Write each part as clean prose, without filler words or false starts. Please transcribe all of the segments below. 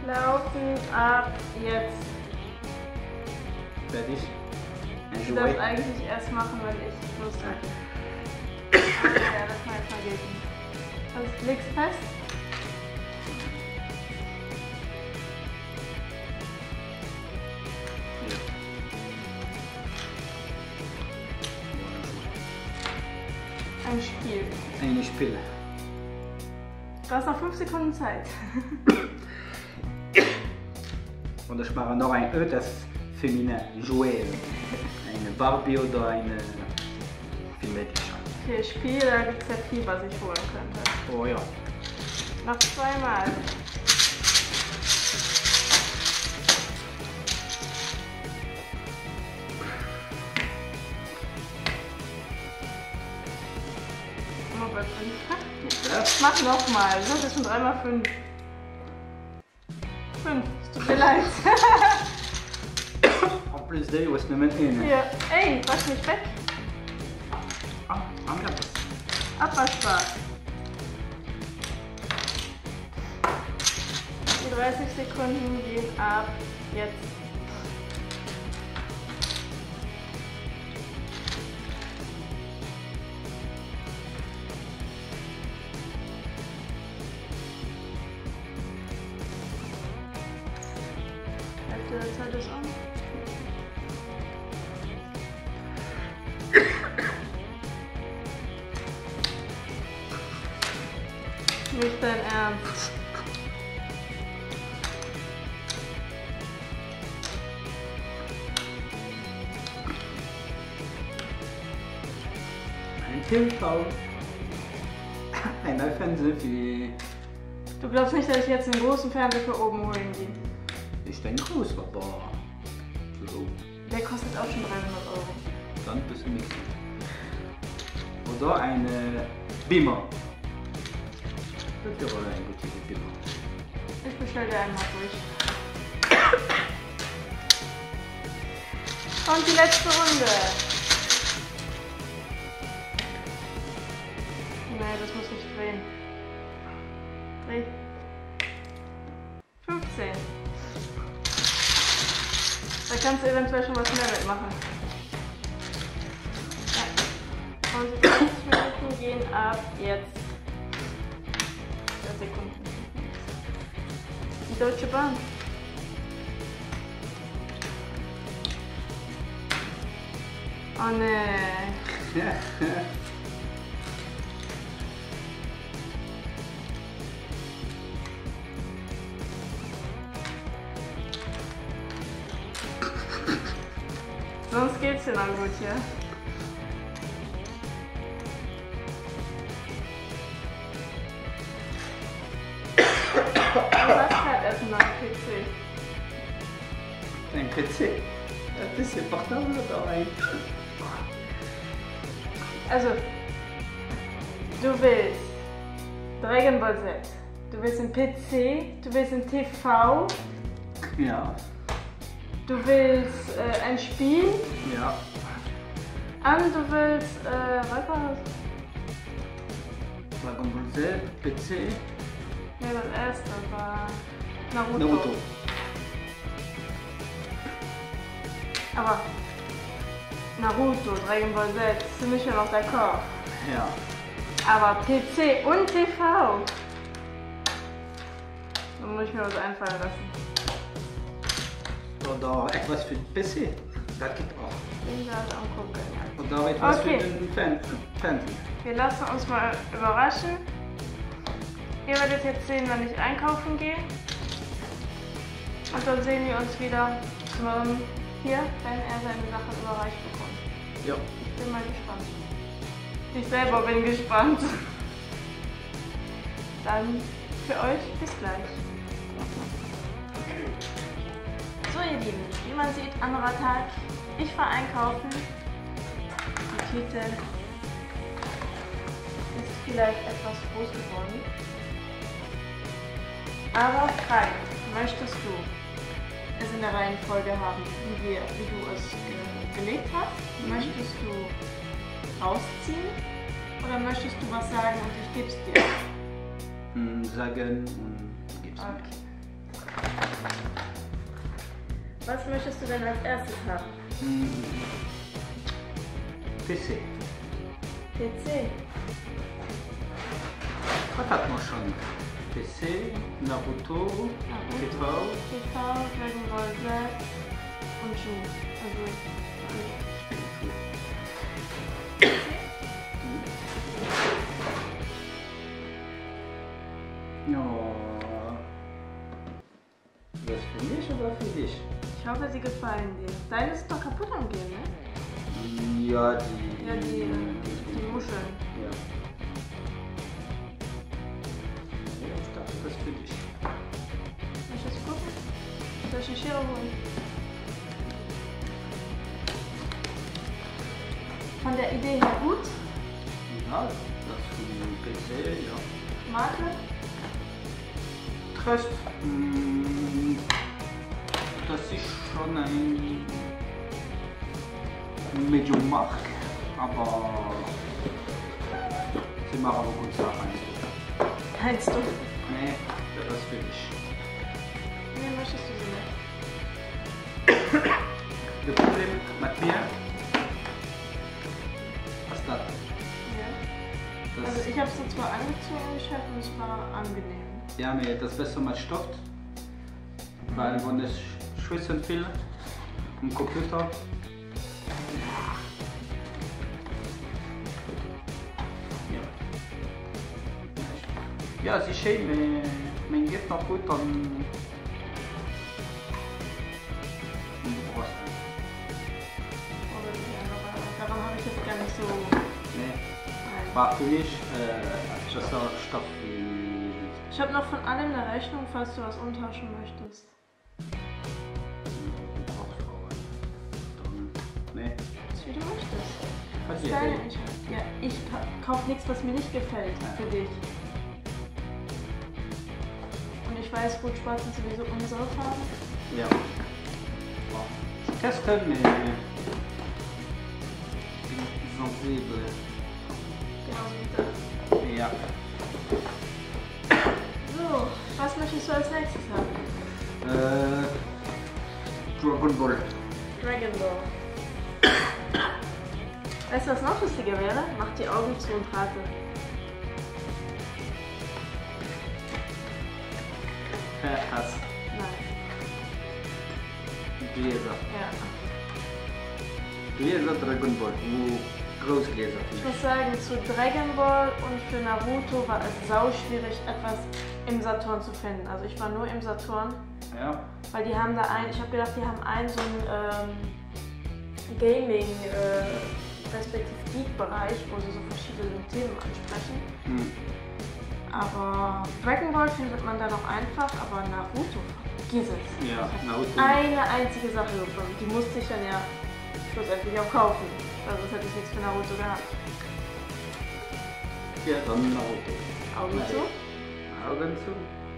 laufen ab jetzt. Fertig. Du darfst eigentlich erst machen, wenn ich Lust habe. Ja, das mal jetzt mal gelten. Also legst fest. Ein Spiel. Ein Spiel. Du hast noch 5 Sekunden Zeit. Und ich mache noch ein ödes feminin Jouet. Eine Barbie oder eine Mädchen. Für Spiel, da gibt es ja viel, was ich holen könnte. Oh ja. Noch 2 Mal. Oh Gott, mach nochmal. So, das ist schon 3 mal 5. 5, es tut mir leid. En plus d'elle, il reste même une. Hier, ey, wasch nicht weg. Ah, regarde. Abwaschbar. Die 30 Sekunden gehen ab jetzt. Hälfte der Zeit ist an. Nicht dein Ernst. Ein TV. Ein neuer Fernseher für... Du glaubst nicht, dass ich jetzt den großen Fernseher für oben holen gehe? Ist ein groß, aber... So. Der kostet auch schon 300 Euro. Dann ein bisschen nichts. Oder eine Beamer. Das wäre ein guter Beamer. Ich bestelle dir einmal durch. Und die letzte Runde. Nee, das muss ich drehen. Dreh. 15. Da kannst du eventuell schon was mehr mitmachen. Ja. Und die 20 Minuten gehen ab jetzt. 4 Sekunden. Die Deutsche Bahn. Oh ne. Sonst geht's dir dann gut hier. Du hast halt erstmal einen PC. Ein PC? Ein bisschen portable oder ein... Also, du willst Dragon Ball Z, du willst einen PC, du willst einen TV, Ja. du willst ein Spiel Ja. und du willst, was war das? Dragon Ball Z, PC, Ja, das erste war Naruto. Naruto. Aber Naruto, Dragon Ball Z, für mich ja noch d'accord. Ja. Aber PC und TV. Da muss ich mir was einfallen lassen. Oder etwas für den PC. Das geht auch. Ich will das angucken. Oder etwas Okay. für den Fernseher. Wir lassen uns mal überraschen. Ihr werdet jetzt sehen, wenn ich einkaufen gehe. Und dann sehen wir uns wieder hier, wenn er seine Sachen überreicht bekommt. Ja. Ich bin mal gespannt. Ich selber bin gespannt. Dann für euch bis gleich. So ihr Lieben, wie man sieht, anderer Tag. Ich fahre einkaufen. Die Tüte ist vielleicht etwas groß geworden. Aber frei, möchtest du es in der Reihenfolge haben, wie du es gelegt hast? Möchtest du rausziehen oder möchtest du was sagen und ich gebe es dir? Sagen und gib's mir. Okay. Was möchtest du denn als erstes haben? PC. PC. Was hat man schon? PC, Naruto, TV. TV, Dragon Ball Z und Shu. Also, Oh. Das für mich oder für dich? ich hoffe, sie gefallen dir. Deine ist doch kaputt am Gehen, ne? Ja, die. Ja, die Muscheln. Ja. Ich dachte, das für dich. Möchtest du gucken? Soll ich eine Schere holen? Von der Idee her gut. Ja, das für den PC, ja. Marke? Tröst. Das ist schon ein Medium Mark, aber sie machen aber gut Sachen. Meinst du? Nee, das ist für dich. Nee, möchtest du sie nicht? Das Problem mit mir, was das? Ja. Das Also ich habe es zwar angezogen im Geschäft und es war angenehm. ja, mir das besser mit Stoff, weil wenn es schwitzen viel am Computer, ja, sie ist schön, man geht noch gut an die Brust. Oder ja, daran habe ich jetzt gar nicht so. Nee, Nein. war für mich besser Stoff wie Ich habe noch von allem eine Rechnung, falls du was umtauschen möchtest. nee. Was wie du möchtest. Was Das ist deine Entscheidung. Ja, ich kaufe nichts, was mir nicht gefällt für dich. Und ich weiß, Rot-Schwarz ist sowieso unsere Farbe. Ja. Testen mit sensibel. Genauso wie das. Ja. So, was möchtest du als nächstes haben? Dragon Ball. Dragon Ball. Weißt du, was noch lustiger wäre? Mach die Augen zu und rate. Hass. Nein. Gläser. Ja. Gläser Dragon Ball. Großgläser. Ich muss sagen, zu Dragon Ball und für Naruto war es sau schwierig, etwas im Saturn zu finden. Also ich war nur im Saturn, Ja. weil die haben da ich habe gedacht, die haben einen so einen Gaming, respektive Geek-Bereich, wo sie so verschiedene Themen ansprechen. Aber Dragon Ball findet man da noch einfach, aber Naruto, vergiss es. Ja, Naruto. Eine einzige Sache gefunden, die musste ich dann ja schlussendlich auch kaufen. Also sonst hätte ich nichts für Naruto gehabt. Ja, dann Naruto. Augen zu. Augen zu.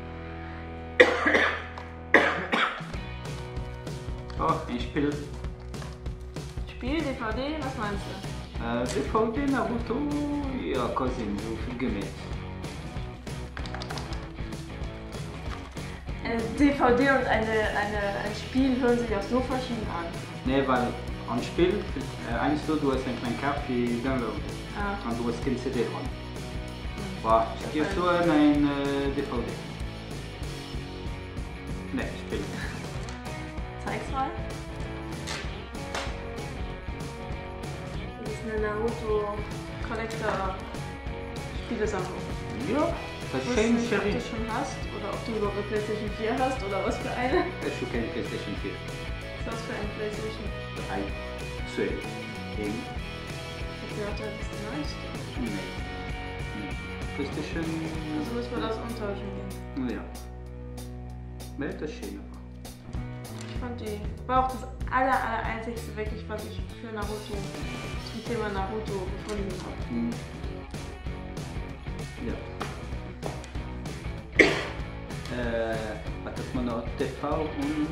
Oh, ein Spiel. Spiel, DVD, was meinst du? DVD, Naruto, ja, Cousin, so viel gemäht. Eine DVD und ein Spiel hören sich auch so verschieden an. Nee, weil ein Spiel, eins du hast eine kleine Karte die Download Ah. und du hast keine CD dran. Wow, gibst du eine DVD? Nee, Spiel. Zeig's mal. Das ist eine Naruto Collector Spielesammlung. Ja, das Ich ist weiß schön, nicht, ob du Sherry. schon hast oder ob du überhaupt eine PlayStation 4 hast oder was für eine. Das ist keine PlayStation 4. Was für eine PlayStation? 3, 2, 1. Ich dachte, das ist die neueste. Nee. PlayStation. Also müssen wir das umtauschen gehen. Ja. Nee, das ist schön. Ich fand die, war auch das einzigste wirklich, was ich für Naruto, zum Thema Naruto gefunden habe. Ja. Was hat man noch? TV und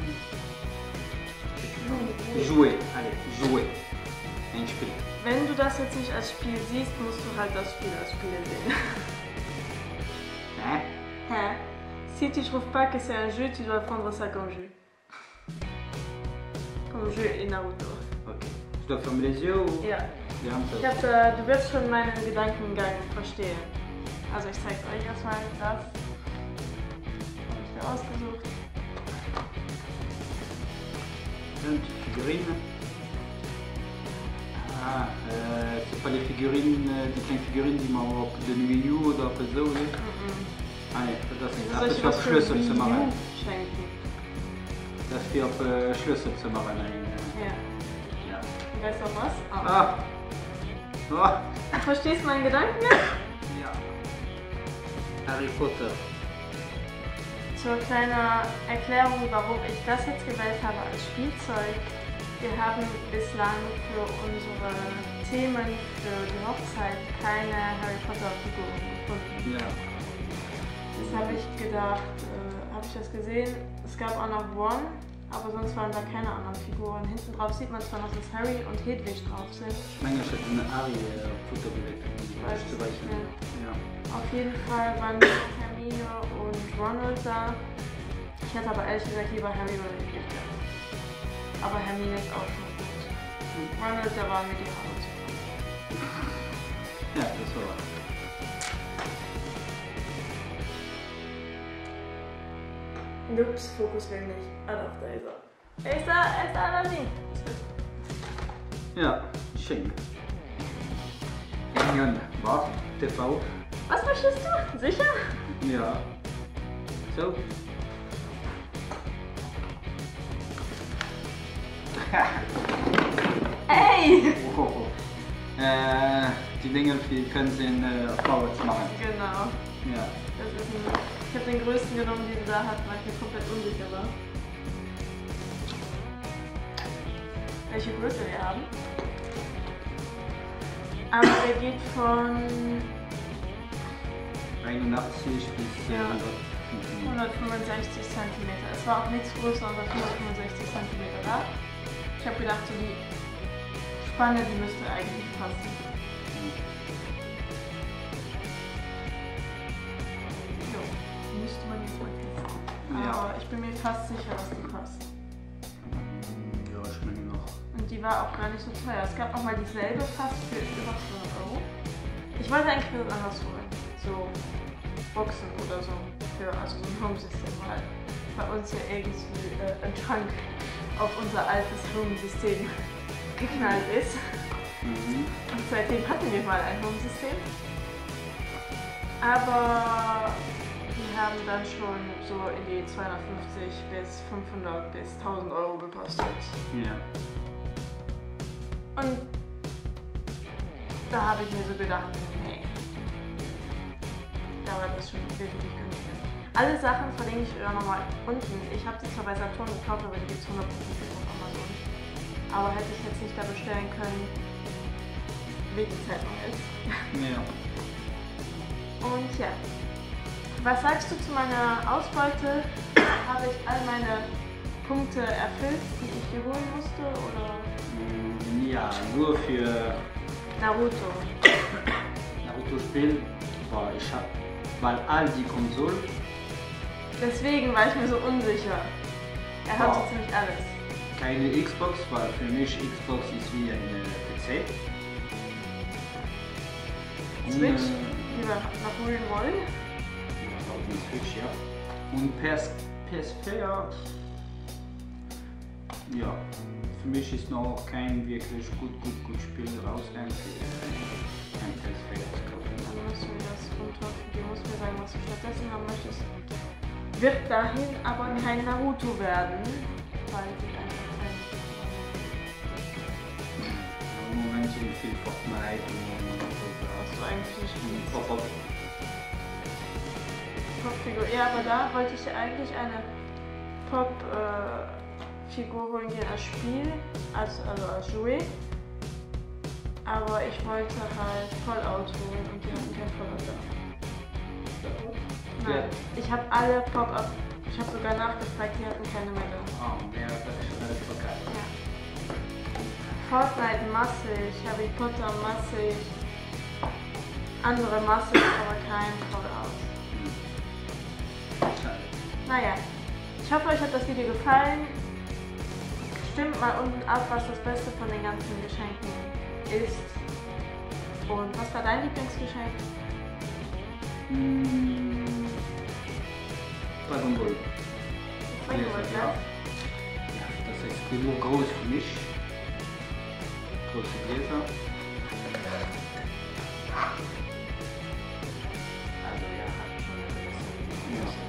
Jouer. Allez, Jouer. Ein Spiel. Wenn du das jetzt nicht als Spiel siehst, musst du halt das Spiel als Spiel sehen. Hein? Hä? Si tu trouves pas que c'est un jeu, tu dois prendre ça comme jeu. vom Jeu et Naruto. Okay. Je dois fermer les yeux ou? Ja. Wir haben das. Du wirst schon meinen Gedankengang verstehen. Also ich zeige euch erstmal das. Habe ich mir ausgesucht. Und Figurines. Ah, c'est pas les figurines, die kleinen Figurinen, die man auf den Wii U oder auf so, ne? Ah ne, das ist auf Schlüssel zu machen. Schenken. Das ist auf Schlüssel zu machen. Ja. Ja. Weißt du auch was? Ah! Oh. Du verstehst meinen Gedanken? Ja. Harry Potter. Zur kleinen Erklärung, warum ich das jetzt gewählt habe als Spielzeug. Wir haben bislang für unsere Themen für die Hochzeit keine Harry Potter Figuren gefunden. Ja. Jetzt habe ich gedacht, habe ich das gesehen, es gab auch noch Ron, aber sonst waren da keine anderen Figuren. Hinten drauf sieht man zwar noch, dass Harry und Hedwig drauf sind. Ich meine, ich hätte eine Harry-Foto gelegt. Weiß ich nicht mehr. Ja. Auf jeden Fall waren nur Hermine und Ronald da. Ich hätte aber ehrlich gesagt lieber Harry oder Hedwig gehabt. Aber Hermine ist auch schon gut. Ronald, da war mir die Haut. Ja, das war. Ups, Fokus will nicht. Ah doch, da ist er. Ist er da nicht? Ja, schön. Ingen, was? TV? Was möchtest du? Sicher? Ja. So. Ey! Oh. Die Dinge, die können Sie in vorwärts machen. Genau. Ja. Das ist ich habe den größten genommen, den sie da hat, weil ich mir komplett unsicher war. Welche Größe wir haben. Aber der geht von 81 bis Ja. 105. 165 cm. Es war auch nichts größer als 165 cm da. Ich habe gedacht, so die Spanne, die müsste eigentlich passen. So, die müsste man jetzt mal testen. Ja. Aber ich bin mir fast sicher, dass die passt. Ja, ich meine noch. Und die war auch gar nicht so teuer. Es gab nochmal dieselbe fast für über 200 €. Ich wollte eigentlich was anderes holen. So Boxen oder so. Also so ein Home-System, weil bei uns ja irgendwie ein Schrank auf unser altes Home-System geknallt ist. Und seitdem hatten wir mal ein Home-System. Aber die haben dann schon so in die 250 bis 500 bis 1000 € gekostet. Ja. Und da habe ich mir so gedacht, nee. Da war das schon wirklich günstig. Alle Sachen verlinke ich auch nochmal unten. Ich habe die zwar bei Saturn gekauft, aber die gibt es 100% auf Amazon. Aber hätte ich jetzt nicht da bestellen können, wie die Zeitung ist. Ja. Und ja, was sagst du zu meiner Ausbeute? Habe ich all meine Punkte erfüllt, die ich hier holen musste, oder? Ja, nur für Naruto. Naruto-Spiel, weil ich habe, weil all die Konsolen. Deswegen war ich mir so unsicher. Er hat so ziemlich alles. Keine Xbox, weil für mich Xbox ist wie eine PC. Switch, die wir noch holen wollen. Ja, auch eine Switch, ja. Und PS4, ja, für mich ist noch kein wirklich gut Spiel rausgegangen. Kein PS4 kaufen. Dann musst du mir das runterfügen. Du musst mir sagen, was du stattdessen haben möchtest. Wird dahin aber kein Naruto werden, weil sie einfach kein. Im Moment so viel Fortnite und Hast du eigentlich nicht gespielt? Pop-Up. Popfigur. Ja, aber da wollte ich ja eigentlich eine Pop-Figur holen gehen als Spiel, also als Jouet. Aber ich wollte halt Fallout holen und die hatten kein Fallout da. Nein, ich habe alle Pop-Up, ich habe sogar nachgefragt, die hatten keine mehr da. Oh, ja, das ist alles verkehrt. Ja. Fortnite massig, Harry Potter massig, andere massig, aber kein Fallout. Schade. Naja, ich hoffe, euch hat das Video gefallen. stimmt mal unten ab, was das Beste von den ganzen Geschenken ist. Und was war dein Lieblingsgeschenk? Dragon Ball. Dragon Ball, Ja. ja. Ja, das ist genug groß für mich. Große Gläser. Also ja, hat schon eine gewisse Größe.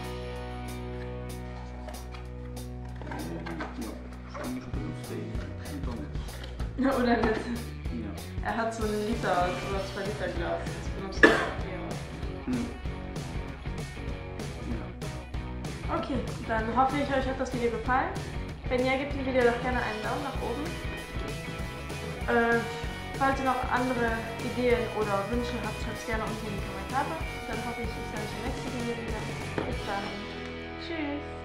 Ja, eigentlich benutze ich Internet. Oder nicht? Ja. Er hat so ein Liter oder 2 Liter Glas. Das benutzt er auch hier. Hm. Ja. Okay, dann hoffe ich, euch hat das Video gefallen. Wenn ja, gebt dem Video doch gerne einen Daumen nach oben. Falls ihr noch andere Ideen oder Wünsche habt, schreibt es gerne unten in die Kommentare. Dann hoffe ich, ich sehe euch im nächsten Video wieder. Bis dann. Tschüss.